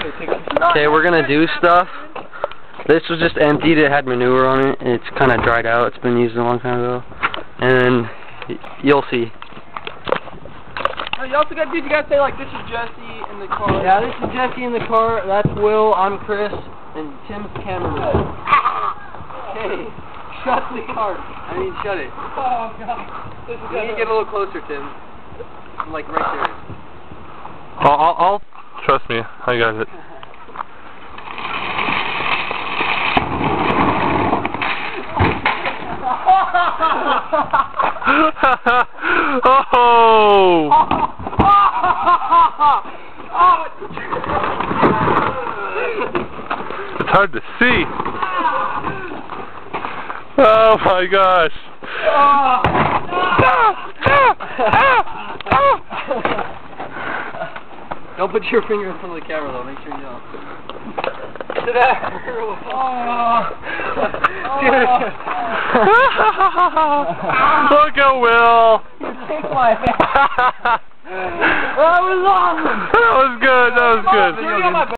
Okay, we're gonna do stuff. This was just emptied, it had manure on it, and it's kind of dried out. It's been used a long time ago. And you'll see. No, you also got, dude, you gotta say, like, this is Jesse in the car. Yeah, this is Jesse in the car, that's Will, I'm Chris, and Tim's the cameraman. Hey, shut the car. I mean, shut it. Oh, God. You need to get a little closer, Tim. Like, right there. I'll trust me, I got it. Oh! It's hard to see. Oh my gosh. Don't put your finger in front of the camera though, make sure you don't. Look at Will. Take my hand. That was awesome! That was good, that was good.